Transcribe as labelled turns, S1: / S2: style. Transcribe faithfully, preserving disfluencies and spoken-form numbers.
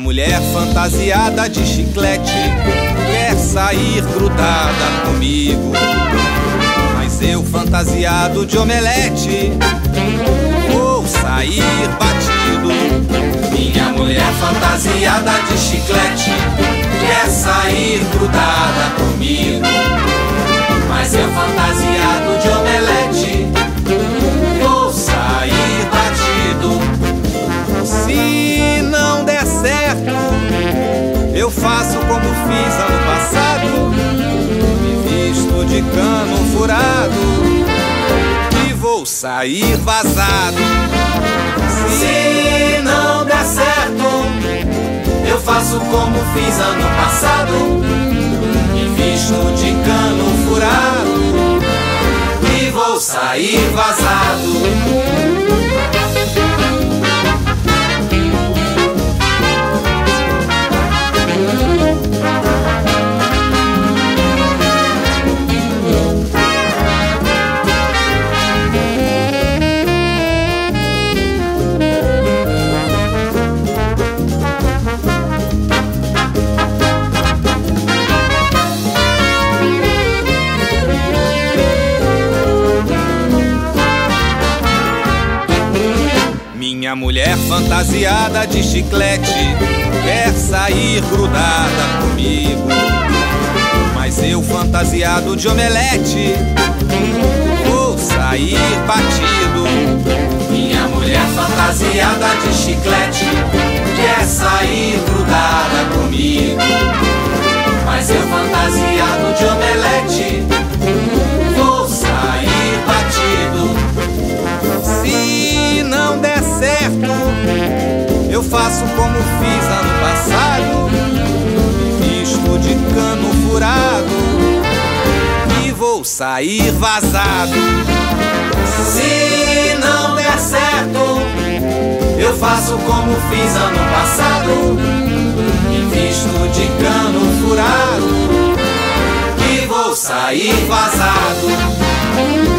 S1: mulher fantasiada de chiclete quer sair grudada comigo, mas eu fantasiado de omelete vou sair batido. Minha mulher fantasiada de chiclete quer sair grudada comigo, mas eu fantasiado de omelete vou sair batido. Se não der certo, eu faço como fiz ano passado, me visto de cano furado e vou sair vazado. Se não der certo, eu faço como fiz ano passado, me visto de cano furado e vou sair vazado. Minha mulher fantasiada de chiclete quer sair grudada comigo, mas eu fantasiado de omelete vou sair batido. Minha mulher fantasiada de chiclete quer sair grudada comigo, mas eu fantasiado de omelete vou sair batido. Se não der certo, eu faço como fiz ano passado, me visto de cano furado e vou sair vazado. Se não der certo, eu faço como fiz ano passado, me visto de cano furado e vou sair vazado.